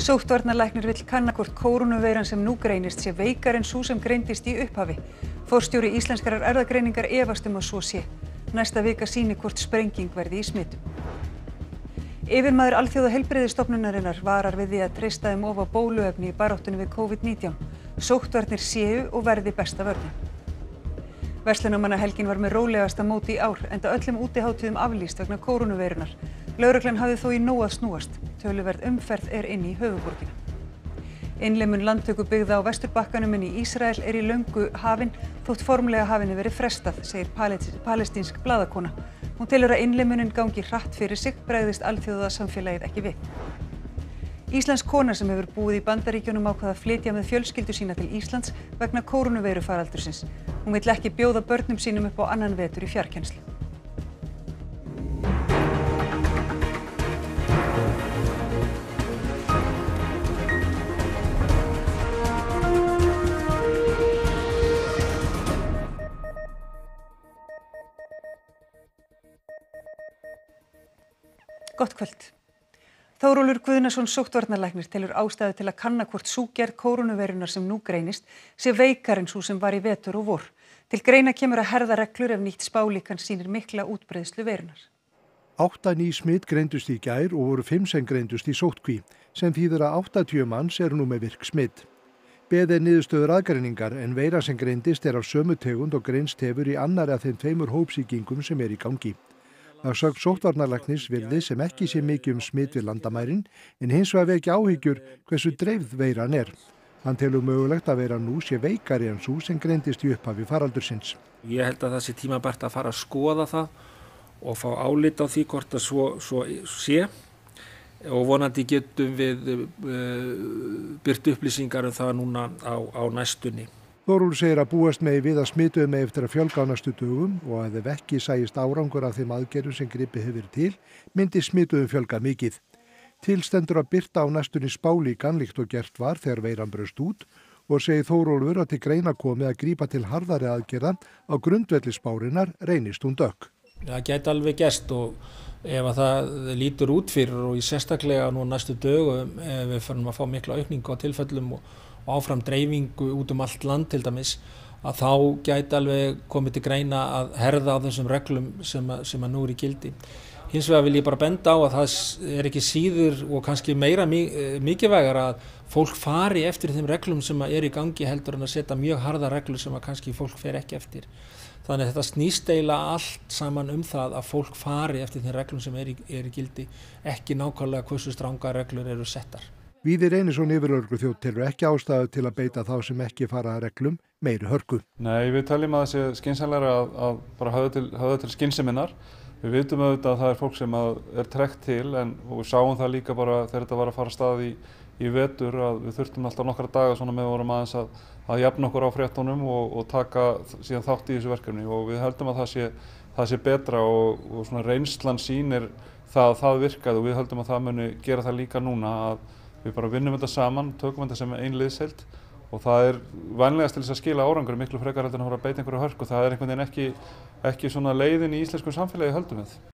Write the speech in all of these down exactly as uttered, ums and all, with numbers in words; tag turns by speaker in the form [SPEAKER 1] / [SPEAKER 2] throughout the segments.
[SPEAKER 1] Sóttvarnalæknir vill kanna hvort kórónuveiran sem nú greinist sé veikari en sú sem greindist í upphafi. Forstjóri Íslenskrar erfðagreiningar efast um að svo sé. Næsta vika sýni hvort sprenging verði í smitum. Yfirmaður Alþjóðaheilbrigðisstofnunarinnar varar við því að treysta um of á bóluefni í baráttunni við COVID nítján. Sóttvarnir séu og verði besta vörnin. Verslunarmannahelgin var með rólegasta móti í ár, enda öllum útihátíðum aflýst vegna kórónuveirunar. Lögreglan hafði þó í nóg að snúast. Töluverð umferð er inn í höfuðborgina. Innlimun landtöku byggða á Vesturbakkanum inn í Ísrael er í löngu hafin, þótt formlega hafinu verið frestað, segir palestínsk blaðakona. Hún telur að innlimunin gangi hratt fyrir sig, bregðist alþjóðasamfélagið ekki við. Íslensk kona sem hefur búið í Bandaríkjunum ákvað að flytja með fjölskyldu sína til Íslands vegna kórónuveirufaraldursins. Hún vill ekki bjóða börnum sínum upp á annan vetur í fjarkennslu. Gott kvöld. Þórólfur Guðnason sóttvarnalæknir telur ástæðu til að kanna hvort sú gerð kórónuveirunnar sem nú greinist sé veikari en sú sem var í vetur og vor. Til greina kemur að herða reglur ef nýtt spálíkan sýnir mikla útbreiðslu veirunnar.
[SPEAKER 2] Átta ný smit greindust í gær og voru fimm sem greindust í sóttkví, sem þýðir að áttatíu manns eru nú með virk smit. Beðið er niðurstöður aðgreiningar en veira sem greindist er af sömu tegund og greinst hefur í annarri af þeim tveimur hópsýkingum sem er í gangi. Að sögn sóttvarnalæknis virðist sem ekki sé mikið um smit við landamærin, en hins vegar vekja áhyggjur hversu dreifð veiran er. Hann telur mögulegt að veiran nú sé veikari en sú sem greindist í upphafi faraldursins.
[SPEAKER 3] Ég held að það sé tímabært að fara að skoða það og fá álit á því hvort að svo, svo sé. Og vonandi getum við uh, byrt upplýsingar um það núna á, á næstunni.
[SPEAKER 2] Þórólfur segir að búast megi við að smituðum megi eftir að fjölga á næstu dögum og að ef ekki sæist árangur af þeim aðgerðum sem gripið hefur verið til, myndi smituðum fjölga mikið. Til stendur að birta á næstunni spálíkan líkt og gert var þegar veiran braust út og segir Þórólfur að til greina komið að grípa til harðari aðgerða á grundvelli spárinnar reynist hún dögg.
[SPEAKER 3] Það gæti alveg gerst og ef að það lítur út fyrir og í sérstaklega nú næstu dögum ef við förum að fá mikla aukningu á tilfellum og og áfram dreifingu út um allt land til dæmis, að þá gæti alveg komið til greina að herða á þessum reglum sem að, sem að nú er í gildi. Hins vegar vil ég bara benda á að það er ekki síður og kannski meira mikilvægar að fólk fari eftir þeim reglum sem að er í gangi heldur en að setja mjög harða reglur sem að kannski fólk fer ekki eftir. Þannig að þetta snýst eiginlega allt saman um það að fólk fari eftir þeim reglum sem er í, er í gildi, ekki nákvæmlega hversu strangar reglur eru settar.
[SPEAKER 2] Víðir Einarsson yfirlögregluþjónn telur ekki ástæðu til að beita þá sem ekki fara að reglum meiri hörku.
[SPEAKER 4] Nei, við teljum að það sé skynsamlegra að, að bara höfða til, höfða til skynseminar. Við vitum auðvitað að það er fólk sem er tregt til en við sáum það líka bara þegar þetta var að fara af stað í, í vetur að við þurftum alltaf nokkra daga svona með vorum aðeins að, að jafna okkur á fréttunum og, og taka síðan þátt í þessu verkefni og við höldum að það sé, það sé betra og, og svona reynslan sýnir það að það virkaði og við höldum að það muni gera það líka núna að við bara vinnum þetta saman, tökum þetta sem ein liðsheild og það er vanlegast til þess að skila árangur miklu frekar heldur en að fara að beita einhverju hörku. Það er einhvern veginn ekki, ekki svona leiðin í íslensku samfélagi höldum við.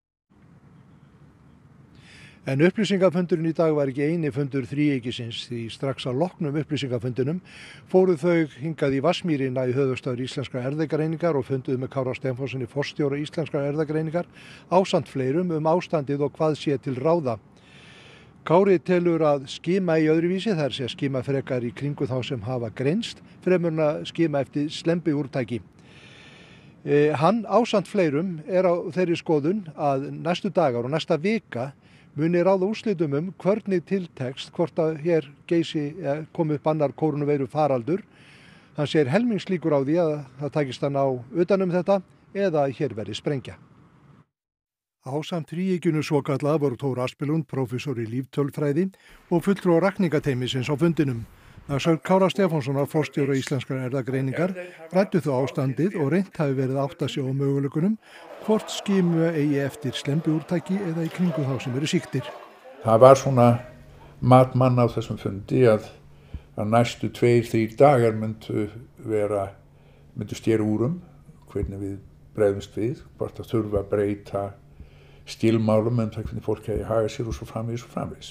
[SPEAKER 2] En upplýsingafundurinn í dag var ekki eini fundur þríeykisins því strax að loknum upplýsingafundinum fóru þau hingað í Vatnsmýrina í höfuðstöður Íslenskrar erfðagreiningar og funduðu með Kára Stefánsssyni forstjóra Íslenskrar erfðagreiningar ásamt fleirum um ástandið og hvað sé til ráða. Kári telur að skima í öðruvísi, það er sé að skima frekar í kringu þá sem hafa greinst, fremur en að skima eftir slembiúrtæki. Eh, hann ásamt fleirum er á þeirri skoðun að næstu dagar og næsta vika muni ráða úrslitum um hvernig tiltekst hvort að hér geysi eh, komi upp annar kórónuveiru faraldur. Hann segir helmingslíkur á því að það takist hann á utan um þetta eða að hér verði sprengja. Ásamt þríeykinu svokallað voru Thor Aspelund, prófessor í líftölfræði og fulltrúar rakningateymisins á fundinum. Að sögn Kára Stefánssonar forstjóra Íslenskrar erfðagreiningar ræddu þó ástandið og reynt hafi verið átt að sjá á möguleikunum hvort skimu eigi eftir slembiúrtæki eða í kringu þá sem eru sýktir.
[SPEAKER 5] Það var svona matmann á þessum fundi að, að næstu tveir, þrír dagar myndu vera, myndu stjera úrum hvernig við bregðumst við, hvort að þurfa að breyta stílmálum en það hvernig fólk hefði hagað sér og svo framvegis og framvegis.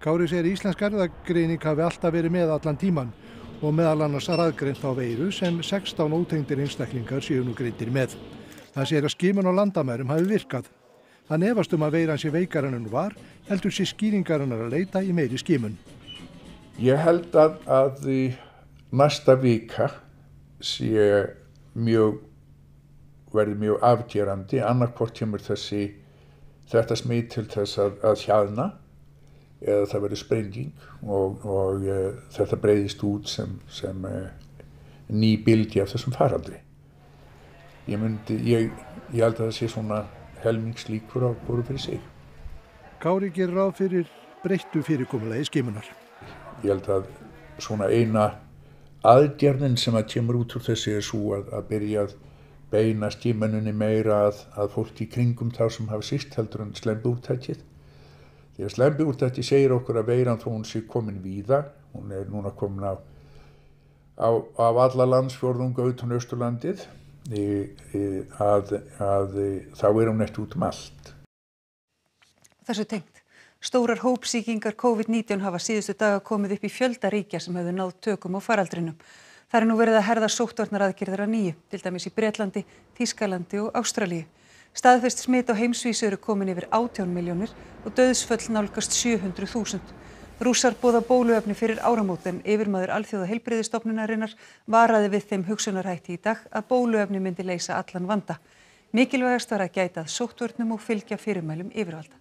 [SPEAKER 2] Kári segir íslensk erfðagreining hafi alltaf verið með allan tíman og meðal annars raðgreint þá veiru sem sextán ótengdir einstaklingar séu nú greindir með. Það segir að skimun á landamærum hafi virkað. Hann efast um að veiran sé veikari en hún var, heldur sé skýringarinnar að leita í meiri skimun.
[SPEAKER 5] Ég held að, að næsta vika sé mjög, verði mjög afgerandi, annarkvort kemur þessi, þetta smit til þess að, að hjaðna eða það verður sprenging og, og e, þetta breiðist út sem, sem e, ný bylgja af þessum faraldri. Ég myndi, ég, ég held að það sé svona helmingslíkur á hvoru fyrir sig.
[SPEAKER 2] Kári gerir ráð fyrir breyttu fyrirkomulagi skimunar.
[SPEAKER 5] Ég held að svona eina aðgerðin sem að kemur út úr þessi er svo að, að byrja að beina skimununni meira að, að fólk í kringum þá sem hafa síst heldur en slembiúrtækið. Því að slembiúrtækið segir okkur að veiran þó hún sé komin víða, hún er núna komin á, á, á alla landsfjórðunga utan Austurlandið, e, e, að, að e, þá er hún ekki út um allt.
[SPEAKER 1] Þessu tengt. Stórar hópsýkingar COVID nítján hafa síðustu daga komið upp í fjölda ríkja sem hefðu náð tökum á faraldrinum. Það er nú verið að herða sóttvarnaraðgerðir að nýju, til dæmis í Bretlandi, Þýskalandi og Ástralíu. Staðfest smit á heimsvísu eru komin yfir átján milljónir og dauðsföll nálgast sjö hundruð þúsund. Rússar boða bóluefni fyrir áramót en yfirmaður Alþjóðaheilbrigðisstofnunarinnar varaði við þeim hugsunarhætti í dag að bóluefni myndi leysa allan vanda. Mikilvægast var að gæta að sóttvörnum og fylgja fyrirmælum yfirvalda.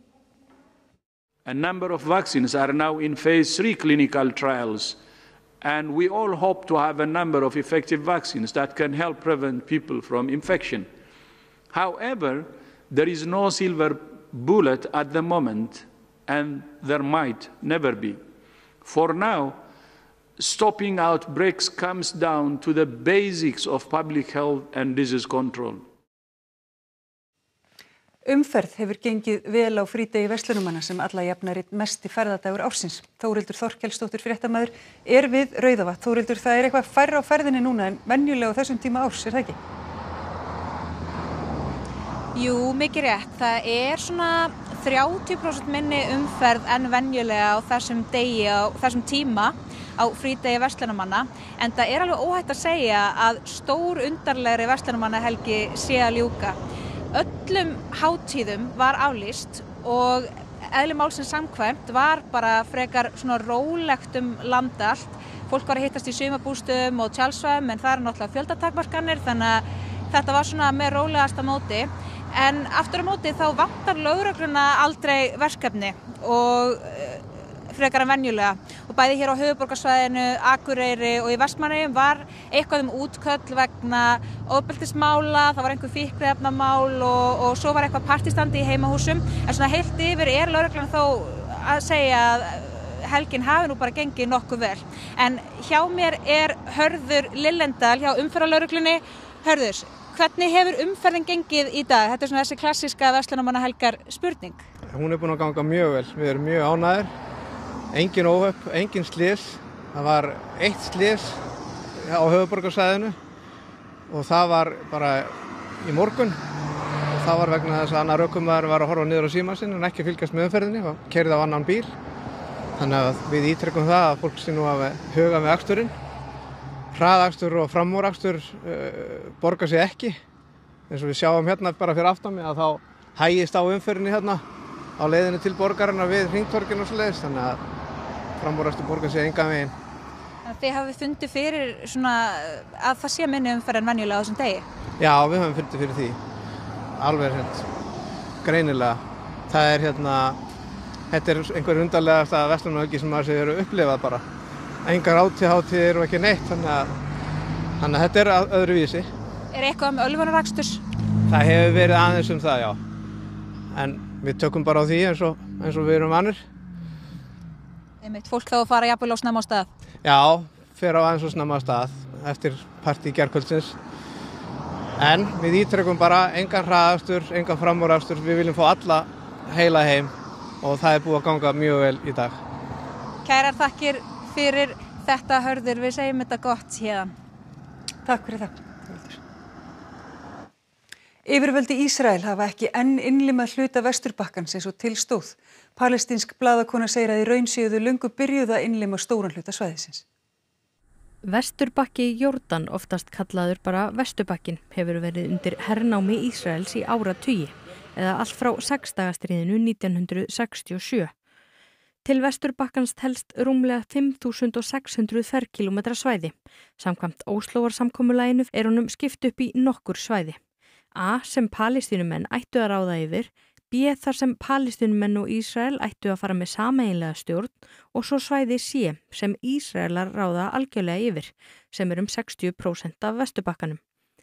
[SPEAKER 6] A number of vaccines are now in phase three clinical trials, and we all hope to have a number of effective vaccines that can help prevent people from infection. However, there is no silver bullet at the moment, and there might never be. For now, stopping outbreaks comes down to the basics of public health and disease control.
[SPEAKER 1] Umferð hefur gengið vel á frídegi verslunumanna sem alla jafna er einn mesti ferðadagur ársins. Þórhildur Þorkelsdóttir fréttamaður er við Rauðavatn. Þórhildur, það er eitthvað færra á ferðinni núna en venjulega á þessum tíma árs, er það ekki?
[SPEAKER 7] Jú, mikið rétt. Það er svona þrjátíu prósent minni umferð en venjulega á þessum degi, á þessum tíma á frídegi verslunumanna. En það er alveg óhætt að segja að stór undarlegri verslunumannahelgi sé að ljúka. Öllum hátíðum var aflýst og eðli málsins samkvæmt var bara frekar svona rólegt um land allt. Fólk var að hittast í sumarbústöðum og tjaldsvæðum en það eru náttúrulega fjöldatakmarkanir þannig að þetta var svona með rólegasta móti. En aftur á móti þá vantar lögregluna aldrei verkefni og frekar en venjulega. Og bæði hér á höfuðborgarsvæðinu, Akureyri og í Vestmannaeyjum var eitthvað um útköll vegna ofbeldismála, það var einhver fíkniefnamál og, og svo var eitthvað partistandi í heimahúsum. En svona heilt yfir er lögreglan þó að segja að helgin hafi nú bara gengið nokkuð vel. En hjá mér er Hörður Lillendal hjá umferðarlögreglunni. Hörður, hvernig hefur umferðin gengið í dag? Þetta er svona þessi klassíska verslunamannahelgar spurning.
[SPEAKER 8] Hún er búin að ganga mjög vel, við erum mjög ánægðir. Engin óhöpp, engin slys. Það var eitt slys á höfuðborgarsvæðinu og það var bara í morgun. Og það var vegna þess að annar ökumaður var að horfa niður á símann sinn en ekki fylgjast með umferðinni og keyrði á annan bíl. Þannig að við ítrekum það að fólk sé nú að huga með aksturinn. Hraðakstur og framúrakstur uh, borgar sig ekki. Eins og við sjáum hérna bara fyrir aftan mig að þá hægist á umferðinni hérna á leiðinni til borgarinnar við hringtorginu og svoleiðis. Þannig að framúrakstur borgar sig engan veginn.
[SPEAKER 7] Þið hafið fundið fyrir svona að það sé minni umferð en venjulega á þessum degi?
[SPEAKER 8] Já, við höfum fundið fyrir því. Alveg hérna, greinilega. Það er hérna, þetta er einhver undarlegasta verslunarhelgi sem maður hefur upplifað bara. Engar hátíðir og ekki neitt, þannig að, þannig að þetta er öðruvísi.
[SPEAKER 7] Er eitthvað um ölvunaraksturs?
[SPEAKER 8] Það hefur verið aðeins um það, já. En við tökum bara á því eins og, eins og við erum vanir.
[SPEAKER 7] Einmitt, fólk þá að fara jafnvel á snemma á stað?
[SPEAKER 8] Já, fer á aðeins og snemma á stað eftir partí gærkvöldsins. En við ítrekum bara engan hraðakstur, engan framúrakstur, við viljum fá alla heila heim og það er búið að ganga mjög vel í dag.
[SPEAKER 7] Kærar þakkir fyrir þetta, Hörður, við segjum þetta gott héðan.
[SPEAKER 1] Takk fyrir það. Yfirvöld í Ísrael hafa ekki enn innlimað hluta Vesturbakkans eins og til stóð. Palestínsk blaðakona segir að í raun séu þau löngu byrjuð að innlima stóran hluta svæðisins.
[SPEAKER 9] Vesturbakki í Jórdan, oftast kallaður bara Vesturbakkin, hefur verið undir hernámi Ísraels í áratugi, eða allt frá sexdagastríðinu nítján hundruð sextíu og sjö. Til Vesturbakkans telst rúmlega fimm þúsund sex hundruð ferkílómetra svæði. Samkvæmt Óslóarsamkomulaginu er honum skipt upp í nokkur svæði. A sem Palestínumenn ættu að ráða yfir, B þar sem Palestínumenn og Ísrael ættu að fara með sameiginlega stjórn og svo svæði C sem Ísraelar ráða algjörlega yfir, sem er um sextíu prósent af Vesturbakkanum.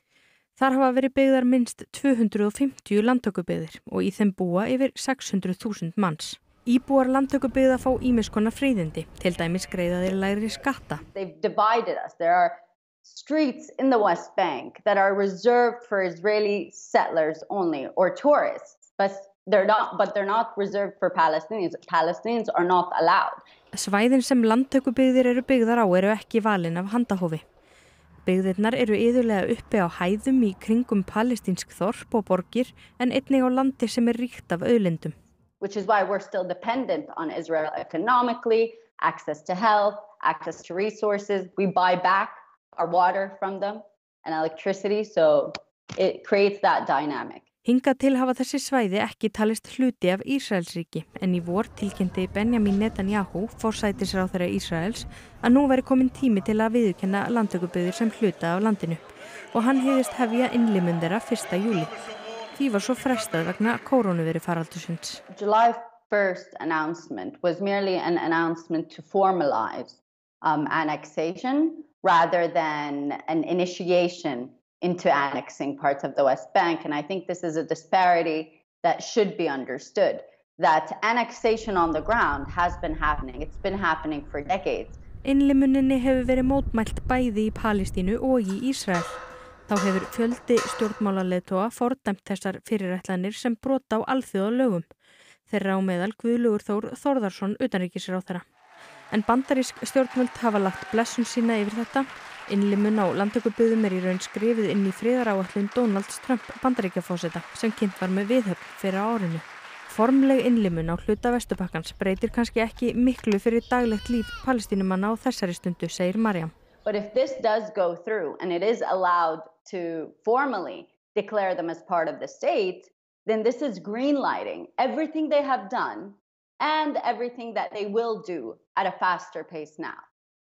[SPEAKER 9] Þar hafa verið byggðar minnst tvö hundruð fimmtíu landtökubyggðir og í þeim búa yfir sex hundruð þúsund manns. Íbúar landtökubyggða fá ýmiss konar fríðindi, til dæmis greiða þeir lægri skatta.
[SPEAKER 10] They've divided us. There are streets in the West Bank that are reserved for Israeli settlers only or tourists, but they're not, but they're not reserved for Palestinians. Palestinians are not allowed.
[SPEAKER 9] Svæðin sem landtökubyggðir eru byggðar á eru ekki valin af handahófi. Byggðirnar eru iðulega uppi á hæðum í kringum palestínsk þorp og borgir en einnig á landi sem er ríkt af auðlindum.
[SPEAKER 10] Which is why we're still dependent on Israel economically, access to health, access to resources. We buy back our water from them and electricity, so it creates that dynamic.
[SPEAKER 9] Hingað til hafa þessi svæði ekki talist hluti af Ísraelsríki, en í vor tilkynnti Benjamin Netanyahu, forsætisráðherra Ísraels, að nú væri komin tími til að viðurkenna landtökubyggðir sem hluta af landinu og hann hygðist hefja innlimun þeirra fyrsta júlí. Því var svo frestað vegna kórónuveirufaraldursins.
[SPEAKER 10] July first announcement was merely an announcement to formalize um, annexation rather than an initiation into annexing parts of the West Bank. And I think this is a disparity that should be understood. That annexation on the ground has been happening. It's been happening for decades.
[SPEAKER 9] Innlimuninni hefur verið mótmælt bæði í Palestínu og í Ísrael. Þá hefur fjöldi stjórnmálaleiðtoga fordæmt þessar fyrirætlanir sem brota á alþjóðalögum. Þeirra á meðal Guðlaugur Þór Þórðarson utanríkisráðherra. En bandarísk stjórnvöld hafa lagt blessun sína yfir þetta. Innlimun á landtökubyggðum er í raun skrifið inn í friðaráætlun Donalds Trump bandaríkjaforseta sem kynnt var með viðhöfn fyrir árinu. Formleg innlimun á hluta Vesturbakkans breytir kannski ekki miklu fyrir daglegt líf Palestínumanna á þessari stundu, segir Mariam.
[SPEAKER 10] But if this does go through and it is allowed to formally declare them as part of the state, then this is greenlighting everything they have done and everything that they will do at a faster pace now.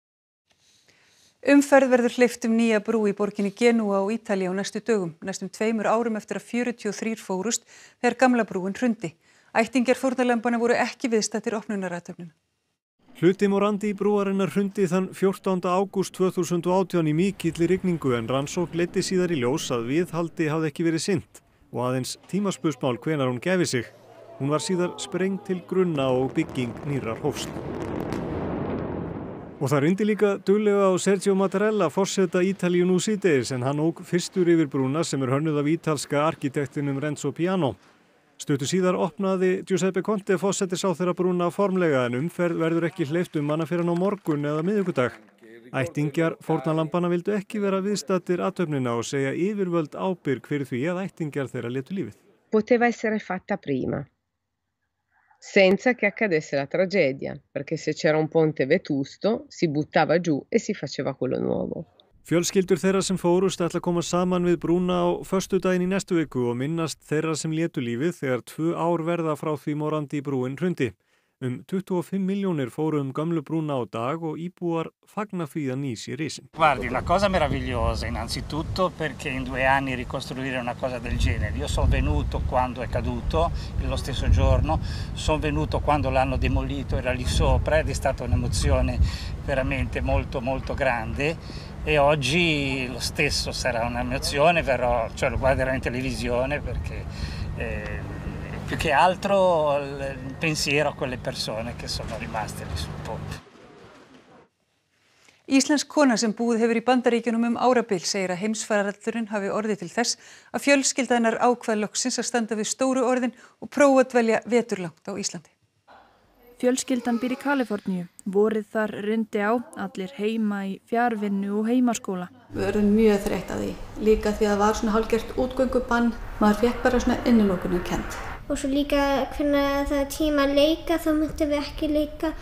[SPEAKER 1] Umferð verður hleypt um nýja brú í borginni Genúa á Ítalíu á næstu dögum, næstum tveimur árum eftir að fjörutíu og þrír fórust þegar gamla brúin hrundi. Ættingjar fórnarlambana voru ekki viðstaddir opnunarathöfnina.
[SPEAKER 11] Hluti Morandi brúarinnar hrundi þann fjórtánda ágúst tvö þúsund og átján í mikilli rigningu en rannsókn leiddi síðar í ljós að viðhaldi hafði ekki verið sinnt og aðeins tímaspursmál hvenær hún gæfi sig. Hún var síðar sprengd til grunna og bygging nýrrar hófst. Og það reyndi líka duglega á Sergio Mattarella, forseta Ítalíu nú síðdegis, en hann ók fyrstur yfir brúna sem er hönnuð af ítalska arkitektinum Renzo Piano. Stuttu síðar opnaði Giuseppe Conte forsætisráðherra brúna formlega en umferð verður ekki hleypt um hana fyrir á morgun eða miðvikudag. Ættingjar fórnarlambana vildu ekki vera viðstaddir athöfnina og segja yfirvöld ábyrg fyrir því að ættingjar þeirra létu lífið.
[SPEAKER 12] Poteva essere fatta prima, senza che accadesse la tragedia, perché se c'era un ponte vetusto si buttava giù e si faceva quello nuovo.
[SPEAKER 11] Fjölskyldur þeirra sem fórust ætla að koma saman við brúna á föstudaginn í næstu viku og minnast þeirra sem létu lífið þegar tvö ár verða frá því Morandi brúin hrundi. Um tuttugu og fimm milljónir fóru um gömlu brúna á dag og íbúar fagna því að ný sé risin.
[SPEAKER 13] Guardi, una cosa meravigliosa innanzitutto perché in due anni ricostruire una cosa del genere. Io sono venuto quando è caduto, lo stesso giorno, sono venuto quando l'hanno demolito, era lì sopra ed è stata un'emozione veramente molto molto grande. E oggi lo stesso sarà un'emozione, verrò, cioè lo guarderò in televisione perché eh, più che altro il pensiero a quelle persone che sono rimaste lì sul ponte.
[SPEAKER 1] Íslensk kona sem búið hefur í Bandaríkjunum um árabil segir að heimsfaraldurinn hafi orðið til þess að fjölskylda hennar ákvað loksins að standa við stóru orðin og prófa að dvelja veturlangt á Íslandi.
[SPEAKER 14] Fjölskyldan býr í Kaliforníu. Vorið þar reyndi á, allir heima í fjarvinnu og heimaskóla.
[SPEAKER 15] Við erum mjög þreytt að því, líka því að það var svona hálfgert útgöngubann. Maður fekk bara svona innilokunar kennt.
[SPEAKER 16] Og svo líka hvernig það er tíma að leika, þá myndum við ekki leika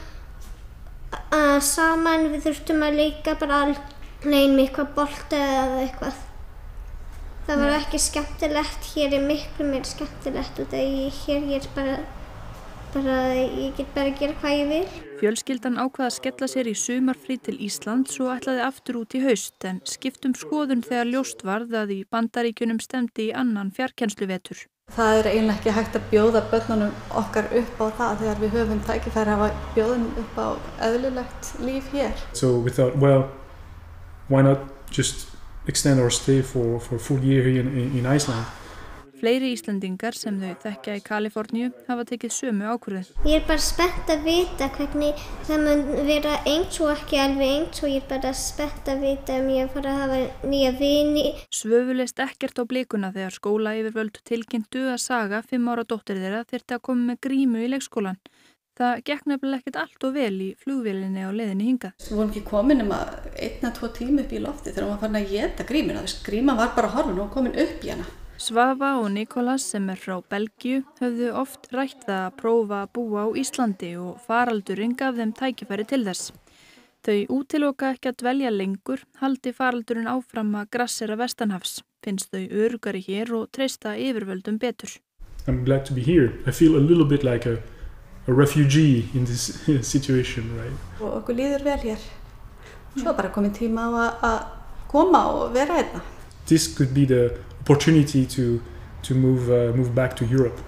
[SPEAKER 16] uh, saman. Við þurftum að leika bara alveg með eitthvað bolta eða eitthvað. Það var ekki skemmtilegt, hér er miklu meira skemmtilegt og það hér er bara bara ég get bara að gera hvað ég vil.
[SPEAKER 14] Fjölskyldan ákvað að skella sér í sumarfrí til Íslands og ætlaði aftur út í haust en skiptum skoðun þegar ljóst varð að í Bandaríkjunum stemdi í annan fjarkennsluvetur.
[SPEAKER 15] Það er eiginlega ekki hægt að bjóða börnunum okkar upp á það þegar við höfum tækifæri að bjóða upp á eðlilegt líf hér.
[SPEAKER 17] So we thought, well, why not just extend our stay for, for a full year here in, in Iceland?
[SPEAKER 14] Fleiri Íslendingar sem þau þekkja í Kaliforníu hafa tekið sömu ákvörðun.
[SPEAKER 16] Ég er bara spennt að vita hvernig það mun vera eins og ekki alveg eins og ég er bara spennt að vita um ég fara að hafa nýja vini.
[SPEAKER 14] Svövu leist ekkert á blikuna þegar skólayfirvöld tilkynntu að Saga, fimm ára dóttir þeirra, þyrfti að koma með grímu í leikskólan. Það gekk nefnilega ekkert allt og vel í flugvélinni á leiðinni hingað.
[SPEAKER 15] Við vorum ekki komin um að einna tvo tíma upp í lofti þegar hún var farin að éta grímuna. Gríman var bara horfin og komin upp í hana.
[SPEAKER 14] Svava og Nikolas sem er frá Belgíu höfðu oft rætt það að prófa að búa á Íslandi og faraldurinn gaf þeim tækifæri til þess. Þau útiloka ekki að dvelja lengur, haldi faraldurinn áfram að grassera vestanhafs, finnst þau öruggari hér og treysta yfirvöldum betur.
[SPEAKER 17] I'm glad to be here. I feel a little bit like a, a refugee in this situation, right?
[SPEAKER 15] Og okkur líður vel hér. Svo bara komið tíma á að koma og vera hérna.
[SPEAKER 17] This could be the opportunity to to move uh, move back to Europe.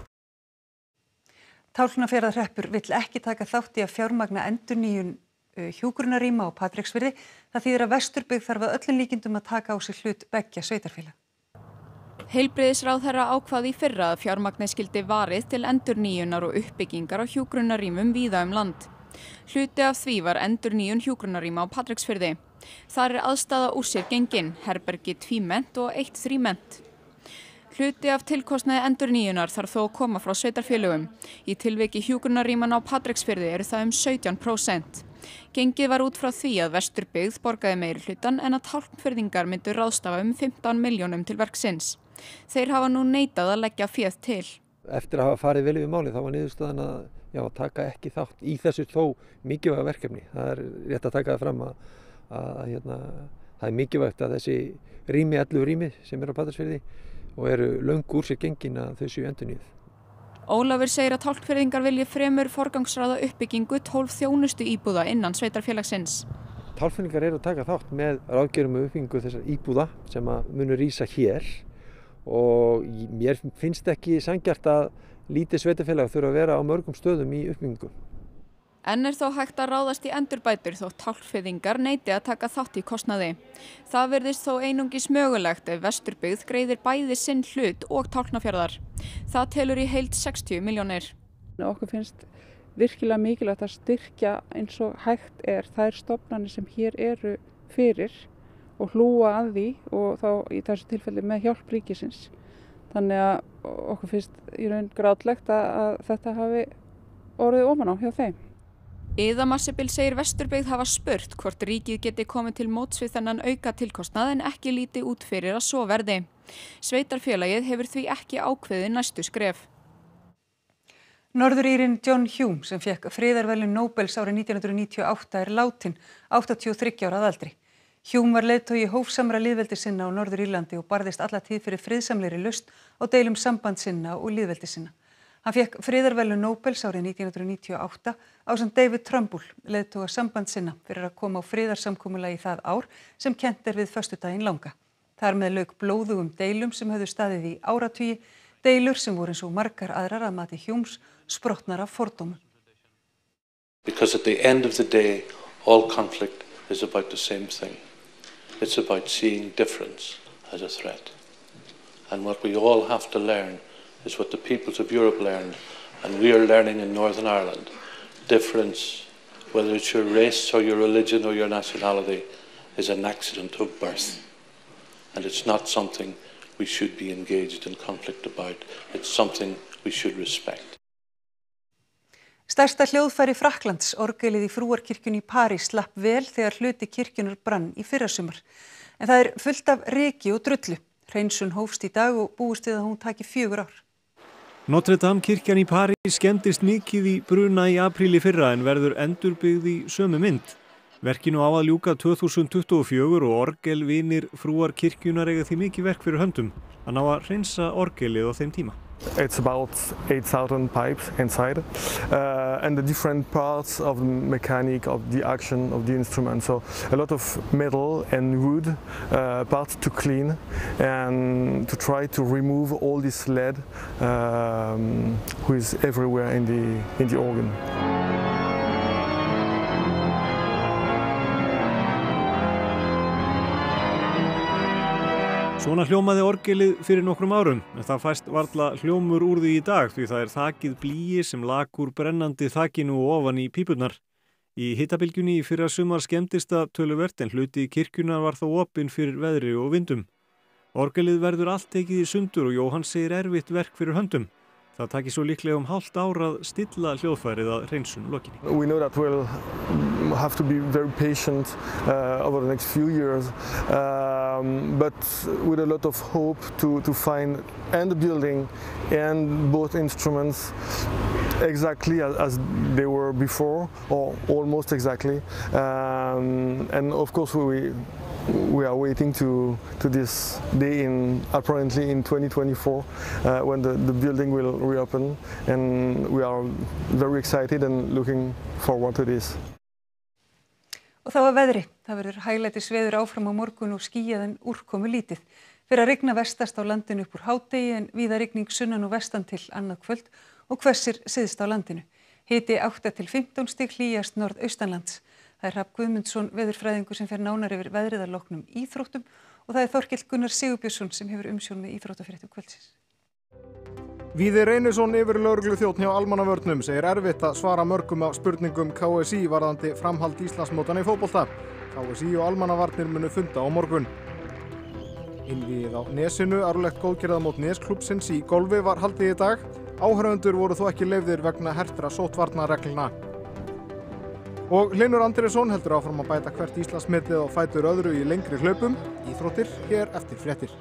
[SPEAKER 1] Tálknafjarðarhreppur vill ekki taka þátt í að fjármagna endurnýjun uh, hjúkrunarrýma á Patreksfirði. Það þýðir að Vesturbyggð þarf að öllum líkindum að taka á sig hlut beggja sveitarfélaga.
[SPEAKER 18] Heilbrigðisráðherra ákvað í fyrra að fjármagnið skyldi varið til endurnýjunar og uppbyggingar á hjúkrunarrýmum víða um land. Hluti af því var endurnýjun hjúkrunarrýma á Patreksfirði. Þar er aðstaða úr sér gengin, herbergi tvímennt og eitt þrímennt. Hluti af tilkostnaði endurnýjunar þarf þó að koma frá sveitarfélögum. Í tilviki hjúkrunarrýmanna á Patreksfirði eru það um sautján prósent. Gengið var út frá því að Vesturbyggð borgaði meiri hlutan en að Tálknfirðingar myndu ráðstafa um fimmtán milljónum til verksins. Þeir hafa nú neitað að leggja féð til.
[SPEAKER 19] Eftir að hafa farið vel yfir málið þá var niðurstaðan að já, taka ekki þátt í þessu þó mikilvæga verkefni. Það er rétt að taka það fram að, að hérna, það er mikilvægt að þessi rými, ellefu rými sem eru á Patreksfirði og eru löngu úr sér gengin að þau séu endurnýjuð.
[SPEAKER 18] Ólafur segir að Tálknfirðingar vilji fremur forgangsraða uppbyggingu tólf þjónustu íbúða innan sveitarfélagsins.
[SPEAKER 19] Tálknfirðingar eru að taka þátt með ráðgjörum og uppbyggingu þessar íbúða sem að munu rísa hér og mér finnst ekki sanngjarnt að lítið sveitarfélag þurfa að vera á mörgum stöðum í uppbyggingu.
[SPEAKER 18] Enn er þó hægt að ráðast í endurbætur þótt Tálknfirðingar neiti að taka þátt í kostnaði. Það virðist þó einungis mögulegt ef Vesturbyggð greiðir bæði sinn hlut og Tálknafjarðar. Það telur í heild sextíu milljónir.
[SPEAKER 20] Okkur finnst virkilega mikilvægt að styrkja eins og hægt er þær stofnanir sem hér eru fyrir og hlúa að því og þá í þessu tilfelli með hjálp ríkisins. Þannig að okkur finnst í raun grátlegt að þetta hafi orðið ofan á hjá þeim.
[SPEAKER 18] Iða Marsibil segir Vesturbyggð hafa spurt hvort ríkið geti komið til móts við þennan auka tilkostnað en ekki líti út fyrir að svo verði. Sveitarfélagið hefur því ekki ákveðið næstu skref.
[SPEAKER 1] Norður-Írinn John Hume sem fékk friðarverðlaun Nóbels árið nítján hundruð níutíu og átta er látinn, áttatíu og þriggja ára að aldri. Hume var leiðtogi hófsamra lýðveldissinna á Norður-Írlandi og barðist alla tíð fyrir friðsamlegri lausn á deilum sambandssinna og lýðveldissinna. Hann fékk friðarverðlaun Nóbels árið nítján hundruð níutíu og átta ásamt David Trumbull, leiðtoga sambandssinna, fyrir að koma á friðarsamkomulagi það ár sem kennt er við föstudaginn langa. Þar með lauk blóðugum deilum sem höfðu staðið í áratugi, deilur sem voru eins og margar aðrar að mati Humes sprottnar af fordómum.
[SPEAKER 21] Because at the end of the day, all conflict is about the same thing. It's about seeing difference as a threat. And what we all have to learn is what the peoples of Europe learned, and we are learning in Northern Ireland. Difference, whether it's your race or your religion or your nationality, is an accident of birth. And it's not something we should be engaged in conflict about. It's something we should respect.
[SPEAKER 1] Stærsta hljóðfæri Frakklands, orgelið í Frúarkirkjunni í París, slapp vel þegar hluti kirkjunnar brann í fyrrasumar. En það er fullt af ryki og drullu. Hreinsun hófst í dag og búist við að hún taki fjögur ár.
[SPEAKER 11] Notre Dame kirkjan í París skemmdist mikið í bruna í apríl í fyrra en verður endurbyggð í sömu mynd. Verkinu á að ljúka tvö þúsund tuttugu og fjögur og orgelvinir Frúarkirkjunnar eiga því mikið verk fyrir höndum að ná að hreinsa orgelið á þeim tíma.
[SPEAKER 3] It's about eight thousand pipes inside uh, and the different parts of the mechanic, of the action of the instrument. So a lot of metal and wood uh, parts to clean and to try to remove all this lead um, who is everywhere in the, in the organ.
[SPEAKER 11] Svona hljómaði orgelið fyrir nokkrum árum, en það fæst varla hljómur úr því í dag því það er þakið blýi sem lak úr brennandi þakinu og ofan í pípurnar. Í hitabylgjunni í fyrra sumar skemmdist það töluvert en hluti kirkjunnar var þó opinn fyrir veðri og vindum. Orgelið verður allt tekið í sundur og Jóhann segir erfitt verk fyrir höndum. Það taki svo líklega um hálft ár að stilla hljóðfærið að hreinsun lokinni.
[SPEAKER 3] We know that we'll have to be very patient uh, over the next few years, um, but with a lot of hope to, to find and the building and both instruments exactly as, as they were before, or almost exactly. Um, and of course we we are waiting to to this day in apparently in twenty twenty-four uh, when the, the building will reopen, and we are very excited and looking forward to this.
[SPEAKER 1] Og það var veðri. Það verður hæglætis veður áfram á morgun og skýjað en úrkomu lítið. Fyrir að rigna vestast á landinu upp úr hádegi en víða rigning sunnan og vestan til annað kvöld og hvessir syðst á landinu. Hiti átta til fimmtán stig, hlýjast norðaustanlands. Það er Hrafn Guðmundsson veðurfræðingur sem fer nánar yfir veðrið að loknum íþróttum og það er Þorkell Gunnar Sigurbjörnsson sem hefur umsjón með íþróttafréttum kvöldsins.
[SPEAKER 22] Víðir Reynisson yfirlögregluþjónn hjá Almannavörnum segir erfitt að svara mörgum af spurningum K S í varðandi framhald Íslandsmótanna í fótbolta. K S í og Almannavarnir munu funda á morgun. Innvígið á Nesinu, árlegt góðgerðamót Nesklúbbsins í golfi var haldið í dag. Áhorfendur voru þó ekki leyfðir vegna hertra sóttvarnareglna. Og Hlynur Andrésson heldur áfram að bæta hvert Íslandsmetið á fætur öðru í lengri hlaupum. Íþróttir hér eftir fréttir.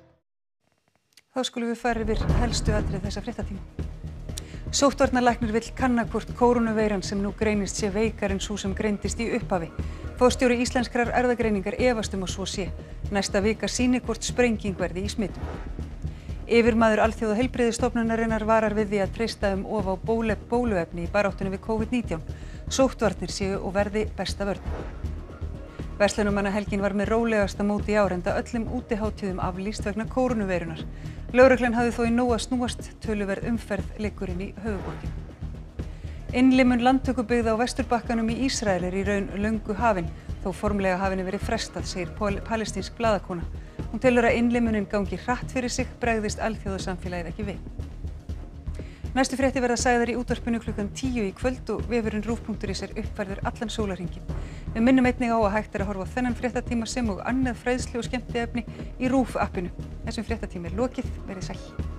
[SPEAKER 1] Þá skulum við fara yfir helstu atriði þessa fréttatíma. Sóttvarnalæknir vill kanna hvort kórónuveiran sem nú greinist sé veikar en sú sem greindist í upphafi. Forstjóri Íslenskrar erfðagreiningar efast um að svo sé. Næsta vika sýni hvort sprenging verði í smitum. Yfirmaður Alþjóða heilbrigðisstofnunarinnar varar við því að treysta um of á bóluefni í baráttunni við COVID nítján. Sóttvarnir séu og verði besta vörn. Verslunarmannahelgin var með rólegasta móti í ár enda öllum útihátíðum aflýst vegna kórónuveirunar. Lögreglan hafði þó í nóg að snúast, töluverð umferð liggur inn í höfuðborgina. Innlimun landtökubyggða á Vesturbakkanum í Ísrael er í raun löngu hafin, þó formlega hafinni verið frestað, segir palestínsk blaðakona. Hún telur að innlimunin gangi hratt fyrir sig, bregðist alþjóðasamfélagið ekki við. Næstu fréttir verða sagðar í útvarpinu klukkan tíu í kvöld og vefurinn rúv punktur is er uppfærður allan sólarhringinn. Við minnum einnig á að hægt er að horfa á þennan fréttatíma sem og annað fræðslu og skemmtiefni í RÚV appinu. Þessum fréttatíma er lokið, verið sæl.